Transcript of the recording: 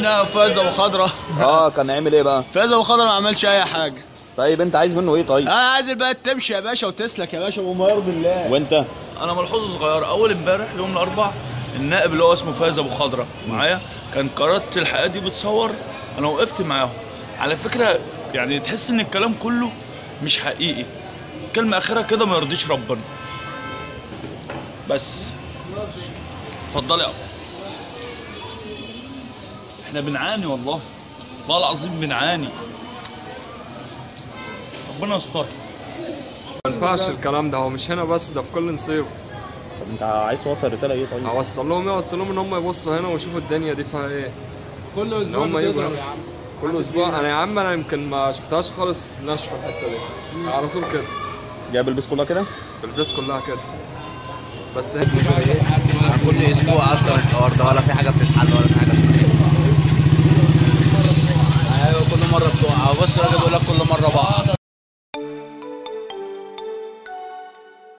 لا فاز ابو خضره. كان عامل ايه بقى؟ فاز ابو خضره ما عملش اي حاجه. طيب انت عايز منه ايه طيب؟ انا عايز البلد تمشي يا باشا وتسلك يا باشا وما يرضي الله. وانت؟ انا ملحوظه صغيره، اول امبارح يوم الاربع النائب اللي هو اسمه فايز ابو خضره معايا كان قناه الحياه دي بتصور، انا وقفت معاهم على فكره، يعني تحس ان الكلام كله مش حقيقي، كلمه اخيره كده ما يرضيش ربنا. بس اتفضل يا أبو. احنا بنعاني والله العظيم بنعاني، ربنا يستر. ما ينفعش الكلام ده، هو مش هنا بس، ده في كل نصيب. طب انت عايز توصل رساله ايه طيب؟ اوصل لهم ايه؟ اوصل لهم ان هم يبصوا هنا ويشوفوا الدنيا دي فيها ايه. كل اسبوع بتضرب يا عم. كل اسبوع انا يا عم، انا يمكن ما شفتهاش خالص ناشفه الحته دي، على طول كده. جايب البيس كلها كده؟ البيس كلها كده. بس كل اسبوع اصلا الحوار ده، ولا في حاجه بتتحل ولا في حاجه بتتحل. ايوه كل مره بتقع. بص الراجل بيقول لك كل مره بقع.